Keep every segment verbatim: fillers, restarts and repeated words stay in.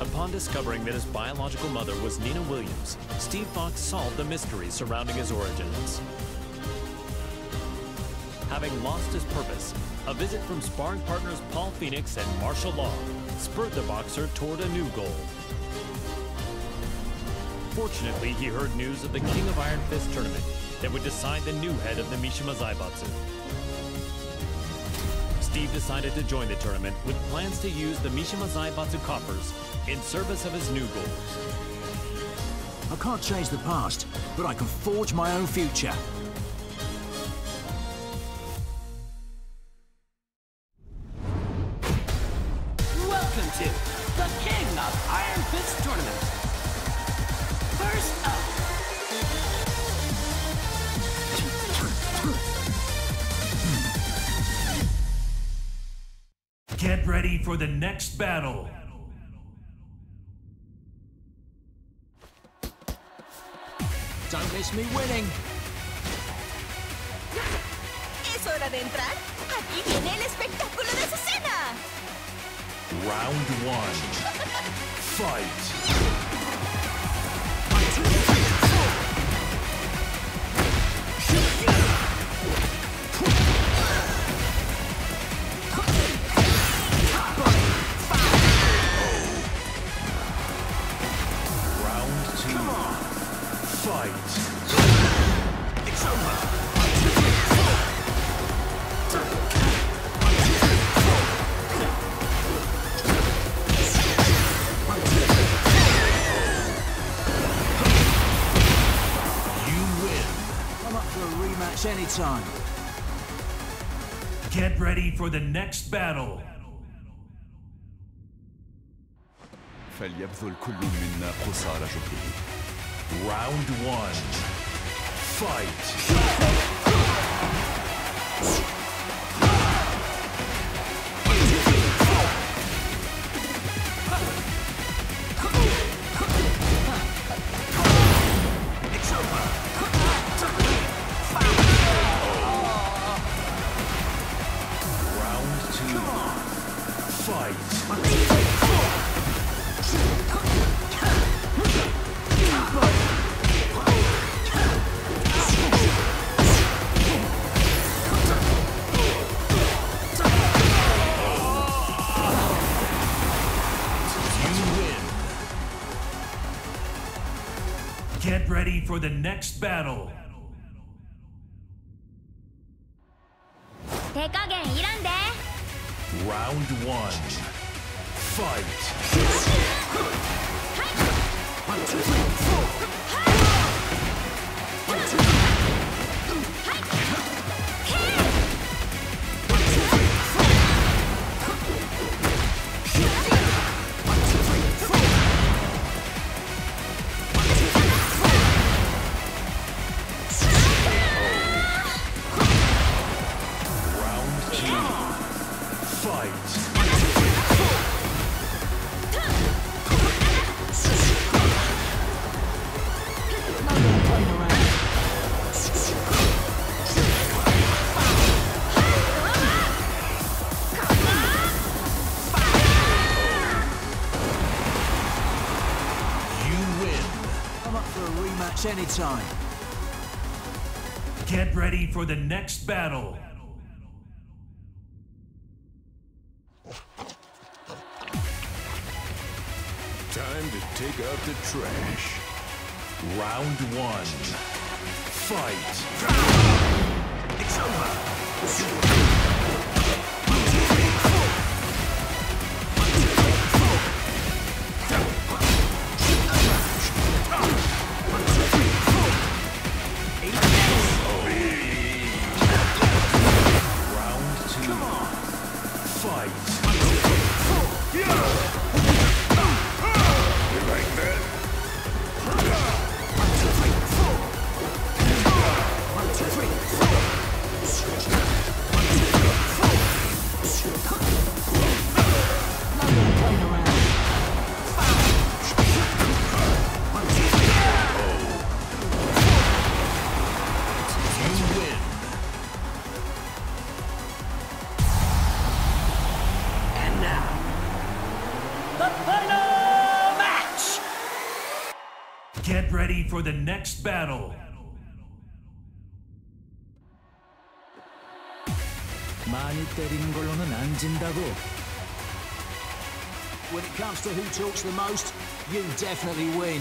Upon discovering that his biological mother was Nina Williams, Steve Fox solved the mystery surrounding his origins. Having lost his purpose, a visit from sparring partners Paul Phoenix and martial law spurred the boxer toward a new goal. Fortunately, he heard news of the King of Iron Fist tournament that would decide the new head of the Mishima Zaibatsu. Steve decided to join the tournament with plans to use the Mishima Zaibatsu coffers in service of his new goals. I can't change the past, but I can forge my own future. Welcome to the King of Iron Fist tournament. First up. Get ready for the next battle. Don't miss me winning. Es hora de entrar. Aquí viene el espectáculo de su cena. Round one. Fight. Anytime. Get ready for the next battle. فليبذل كل منا قصارى جهده. Round one. Fight. Get ready for the next battle. 手加減いらんで。 Round one. Fight. Anytime. Get ready for the next battle. Time to take out the trash. Round one. Fight. It's over. Ready for the next battle. 많이 때리는 걸로는 안 진다고. When it comes to who talks the most, you definitely win.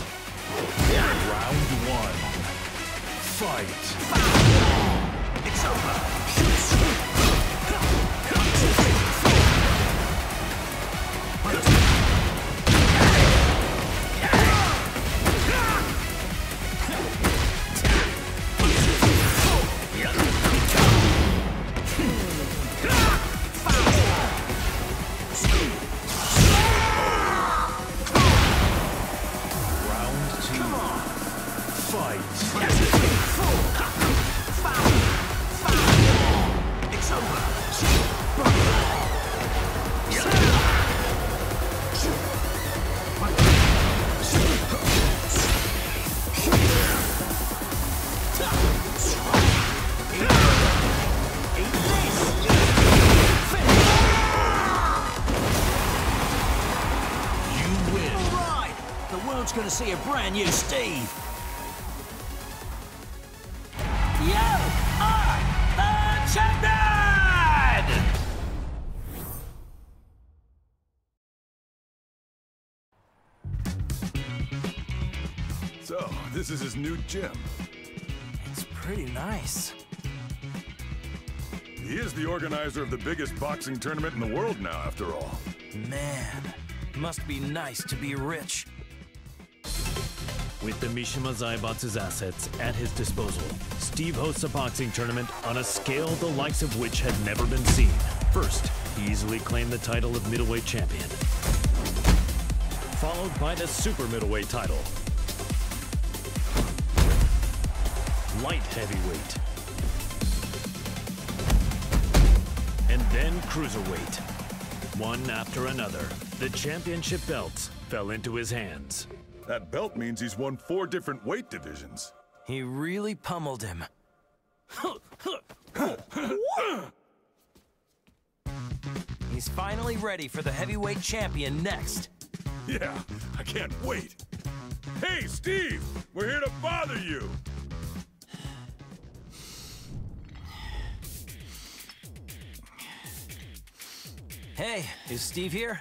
Round one. Fight. It's over. Gonna see a brand new Steve. You are the champion! So, this is his new gym. It's pretty nice. He is the organizer of the biggest boxing tournament in the world now, after all. Man, must be nice to be rich. With the Mishima Zaibatsu's assets at his disposal, Steve hosts a boxing tournament on a scale the likes of which had never been seen. First, he easily claimed the title of middleweight champion, followed by the super middleweight title, light heavyweight, and then cruiserweight. One after another, the championship belts fell into his hands. That belt means he's won four different weight divisions. He really pummeled him. He's finally ready for the heavyweight champion next. Yeah, I can't wait. Hey, Steve! We're here to bother you! Hey, is Steve here?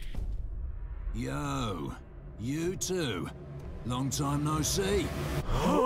Yo, you too. Long time no see.